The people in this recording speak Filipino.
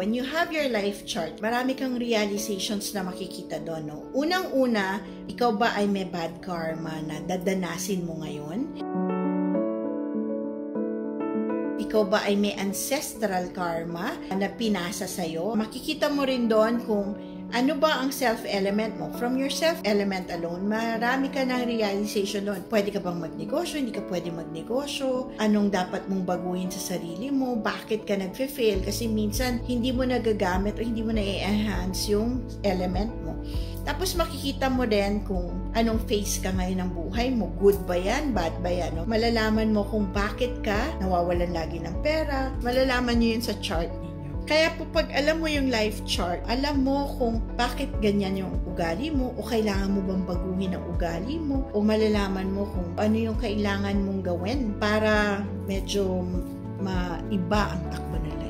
When you have your life chart, marami kang realizations na makikita doon. No? Unang-una, ikaw ba ay may bad karma na dadanasin mo ngayon? Ikaw ba ay may ancestral karma na pinasa sa'yo? Makikita mo rin doon kung ano ba ang self-element mo? From your self-element alone, marami ka ng realization doon. Pwede ka bang magnegosyo? Hindi ka pwede magnegosyo? Anong dapat mong baguhin sa sarili mo? Bakit ka nag-fail? Kasi minsan, hindi mo nagagamit o hindi mo na-enhance yung element mo. Tapos makikita mo din kung anong phase ka ngayon ng buhay mo. Good ba yan? Bad ba yan? No? Malalaman mo kung bakit ka nawawalan lagi ng pera. Malalaman nyo yun sa chart ninyo. Kaya po pag alam mo yung life chart, alam mo kung bakit ganyan yung ugali mo o kailangan mo bang baguhin ang ugali mo o malalaman mo kung ano yung kailangan mong gawin para medyo maiba ang takbo ng